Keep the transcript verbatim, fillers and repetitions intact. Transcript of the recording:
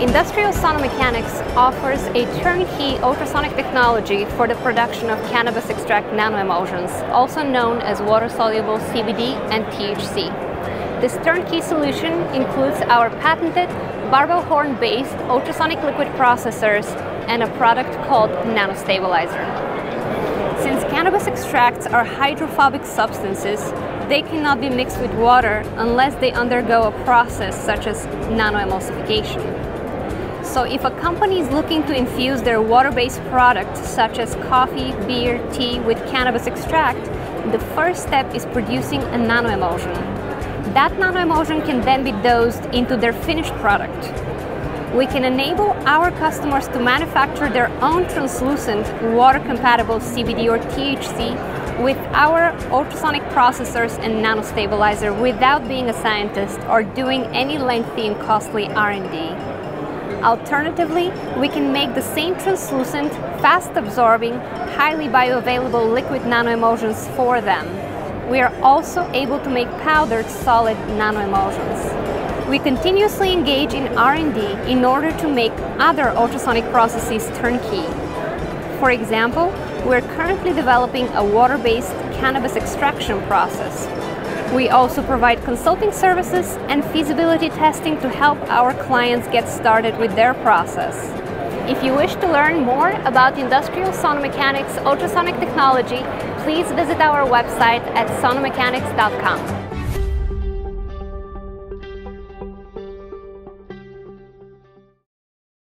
Industrial Sonomechanics offers a turnkey ultrasonic technology for the production of cannabis extract nanoemulsions, also known as water-soluble C B D and T H C. This turnkey solution includes our patented barbell horn-based ultrasonic liquid processors and a product called NanoStabilizer. Since cannabis extracts are hydrophobic substances, they cannot be mixed with water unless they undergo a process such as nanoemulsification. So if a company is looking to infuse their water-based products such as coffee, beer, tea with cannabis extract, the first step is producing a nanoemulsion. That nanoemulsion can then be dosed into their finished product. We can enable our customers to manufacture their own translucent, water-compatible C B D or T H C with our ultrasonic processors and NanoStabilizer without being a scientist or doing any lengthy and costly R and D. Alternatively, we can make the same translucent, fast-absorbing, highly bioavailable liquid nanoemulsions for them. We are also able to make powdered solid nanoemulsions. We continuously engage in R and D in order to make other ultrasonic processes turnkey. For example, we're currently developing a water-based cannabis extraction process. We also provide consulting services and feasibility testing to help our clients get started with their process. If you wish to learn more about Industrial Sonomechanics ultrasonic technology, please visit our website at sonomechanics dot com.